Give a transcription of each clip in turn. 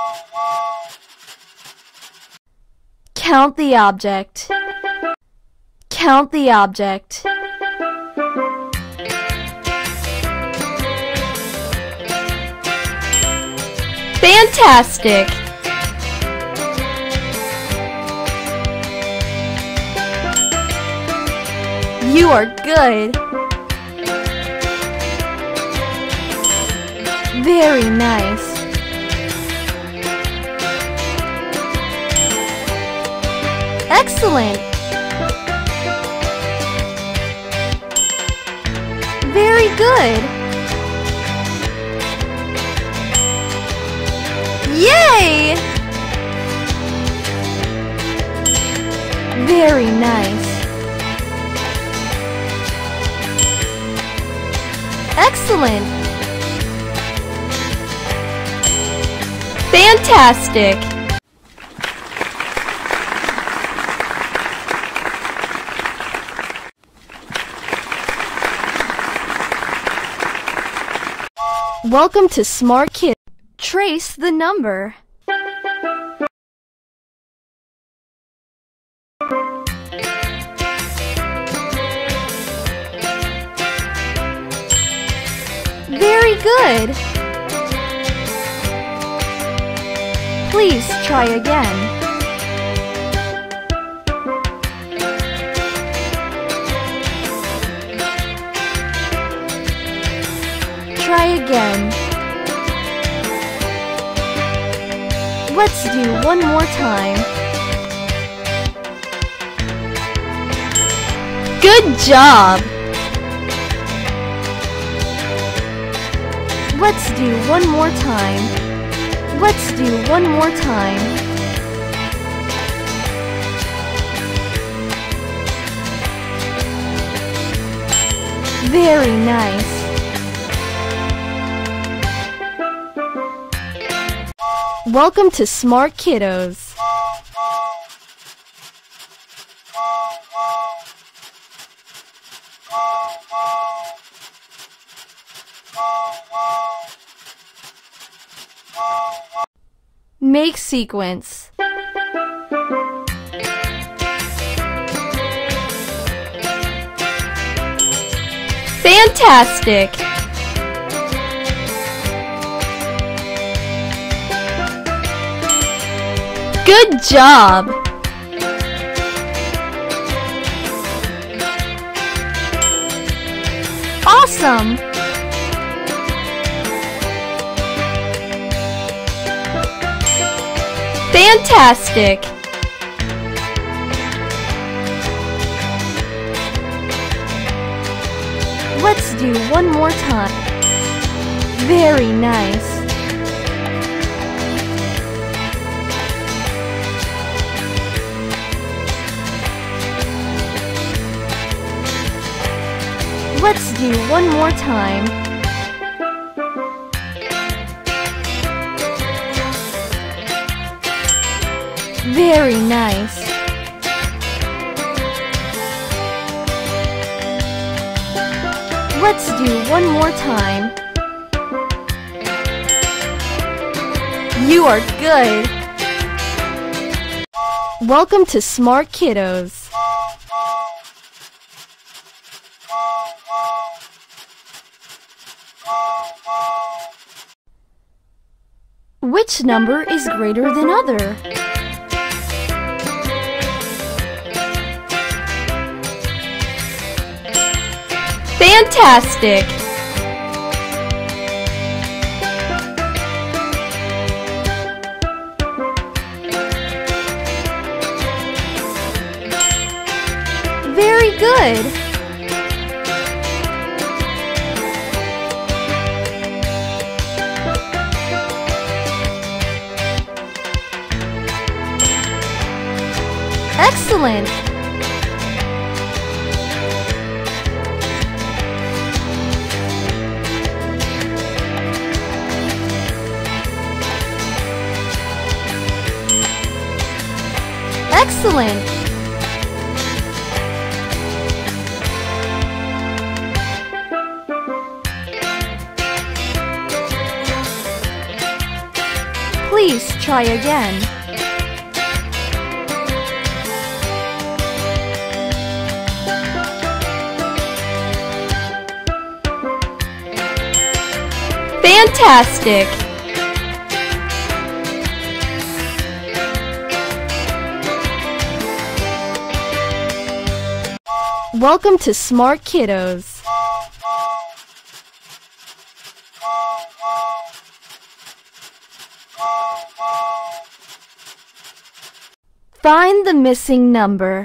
Count the object. Count the object. Fantastic! You are good. Very nice. Excellent. Very good. Yay! Very nice. Excellent. Fantastic. Welcome to Smart Kid. Trace the number. Very good. Please try again. Try again. Let's do one more time. Good job! Let's do one more time. Let's do one more time. Very nice. Welcome to Smart Kiddos. Make sequence. Fantastic! Good job! Awesome! Fantastic! Let's do one more time. Very nice. Let's do one more time. Very nice. Let's do one more time. You are good. Welcome to Smart Kiddos. Which number is greater than other? Fantastic! Very good! Excellent! Excellent! Please try again. Fantastic! Welcome to Smart Kiddos. Find the missing number.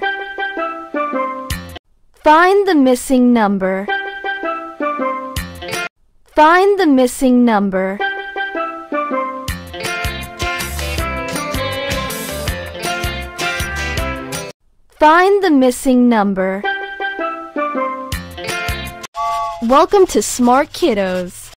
Find the missing number. Find the missing number. Find the missing number. Welcome to Smart Kiddos.